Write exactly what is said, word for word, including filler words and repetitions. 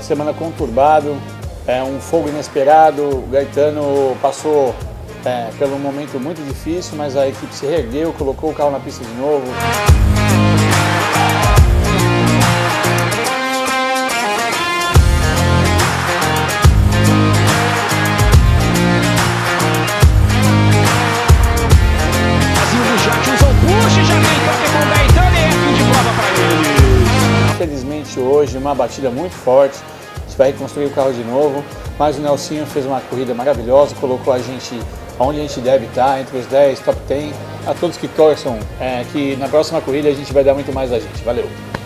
de semana conturbado, é, um fogo inesperado. O Gaetano passou é, pelo um momento muito difícil, mas a equipe se reergueu, colocou o carro na pista de novo. Infelizmente hoje uma batida muito forte, a gente vai reconstruir o carro de novo, mas o Nelsinho fez uma corrida maravilhosa, colocou a gente onde a gente deve estar, entre os dez, top dez, a todos que torçam, é, que na próxima corrida a gente vai dar muito mais da gente. Valeu!